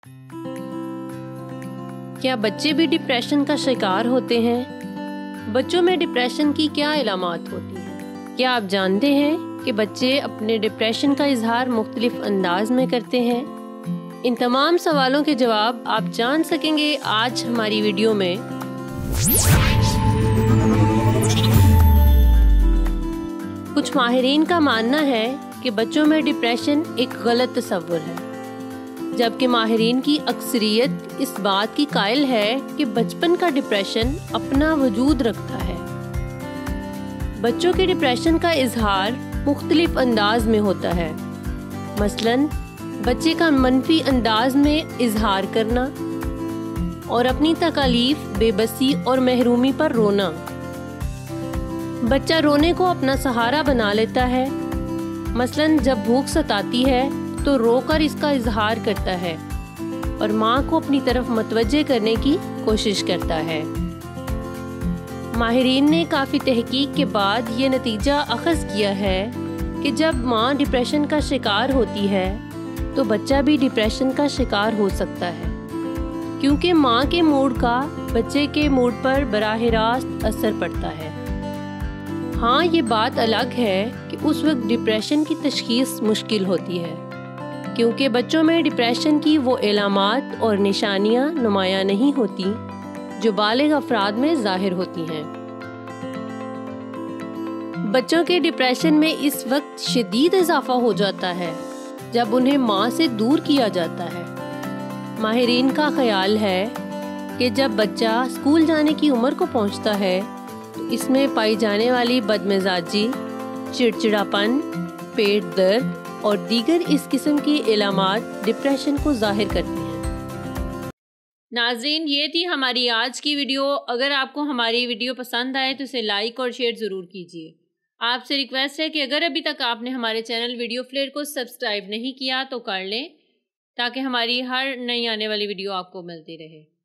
کیا بچے بھی ڈپریشن کا شکار ہوتے ہیں؟ بچوں میں ڈپریشن کی کیا علامات ہوتی ہیں؟ کیا آپ جانتے ہیں کہ بچے اپنے ڈپریشن کا اظہار مختلف انداز میں کرتے ہیں؟ ان تمام سوالوں کے جواب آپ جان سکیں گے آج ہماری ویڈیو میں۔ کچھ ماہرین کا ماننا ہے کہ بچوں میں ڈپریشن ایک غلط تصور ہے، جبکہ ماہرین کی اکثریت اس بات کی قائل ہے کہ بچپن کا ڈپریشن اپنا وجود رکھتا ہے۔ بچوں کے ڈپریشن کا اظہار مختلف انداز میں ہوتا ہے، مثلاً بچے کا منفی انداز میں اظہار کرنا اور اپنی تکالیف، بے بسی اور محرومی پر رونا۔ بچہ رونے کو اپنا سہارا بنا لیتا ہے، مثلاً جب بھوک ستاتی ہے تو رو کر اس کا اظہار کرتا ہے اور ماں کو اپنی طرف متوجہ کرنے کی کوشش کرتا ہے۔ ماہرین نے کافی تحقیق کے بعد یہ نتیجہ اخذ کیا ہے کہ جب ماں ڈپریشن کا شکار ہوتی ہے تو بچہ بھی ڈپریشن کا شکار ہو سکتا ہے، کیونکہ ماں کے موڈ کا بچے کے موڈ پر براہ راست اثر پڑتا ہے۔ ہاں، یہ بات الگ ہے کہ اس وقت ڈپریشن کی تشخیص مشکل ہوتی ہے، کیونکہ بچوں میں ڈپریشن کی وہ علامات اور نشانیاں نمایاں نہیں ہوتی جو بالغ افراد میں ظاہر ہوتی ہیں۔ بچوں کے ڈپریشن میں اس وقت شدید اضافہ ہو جاتا ہے جب انہیں ماں سے دور کیا جاتا ہے۔ ماہرین کا خیال ہے کہ جب بچہ اسکول جانے کی عمر کو پہنچتا ہے تو اس میں پائی جانے والی بدمزاجی، چڑچڑاپن، پیٹ درد اور دیگر اس قسم کی علامات ڈپریشن کو ظاہر کرتی ہیں۔ ناظرین، یہ تھی ہماری آج کی ویڈیو۔ اگر آپ کو ہماری ویڈیو پسند آئے تو اسے لائک اور شیئر ضرور کیجیے۔ آپ سے ریکویسٹ ہے کہ اگر ابھی تک آپ نے ہمارے چینل ویڈیو فلیئر کو سبسکرائب نہیں کیا تو کر لیں، تاکہ ہماری ہر نئی آنے والی ویڈیو آپ کو ملتی رہے۔